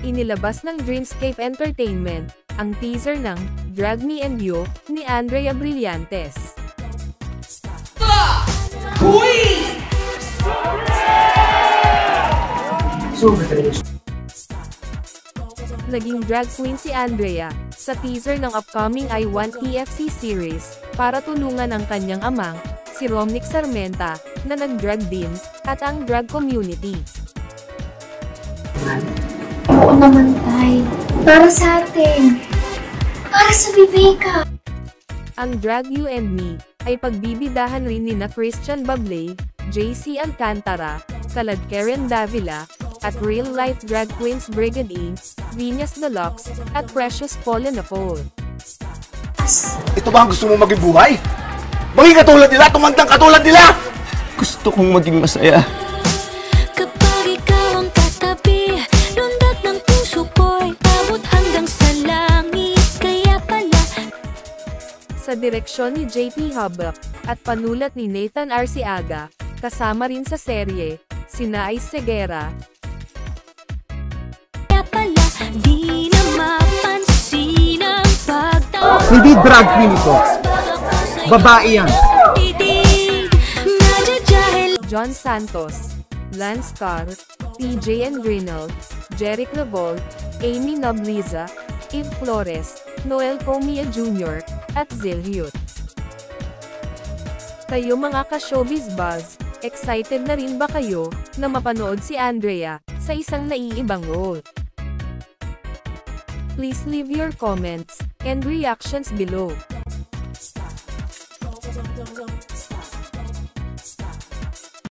inilabas ng Dreamscape Entertainment ang teaser ng Drag Me and You ni Andrea Brillantes. Naging drag queen si Andrea sa teaser ng upcoming I Want TFC series para tulungan ang kanyang amang, si Romnick Sarmenta, na nag-drag din, at ang drag community. Oo naman, Tay. Para sa atin. Para sa Viveka. Ang Drag You and Me ay pagbibidahan rin ni na Christian Bablay, JC Alcantara, Kalad Karen Davila, at real-life drag queens Brigade, Venus Deluxe, at Precious Paula Napol. Ito ba ang gusto mong maging buhay? Maging katulad nila, tumandang katulad nila! Gusto kong maging masaya. Kapag ikaw ang katabi, lundat ng puso ko'y abot hanggang sa langit. Kaya pala sa direksyon ni JP Hubbock, at panulat ni Nathan Arciaga, kasama rin sa serye, sina Ice Segura, di na mapansin ang pagtawa. Hindi drag queen ito. Babae yan. John Santos, Lance Carr, PJ and Reynolds, Jeric Lavol, Amy Nobliza, Eve Flores, Noel Comia Jr., at Zilhut. Kayo mga ka-Showbiz Buzz, excited na rin ba kayo na mapanood si Andrea sa isang naiibang role? Please leave your comments and reactions below.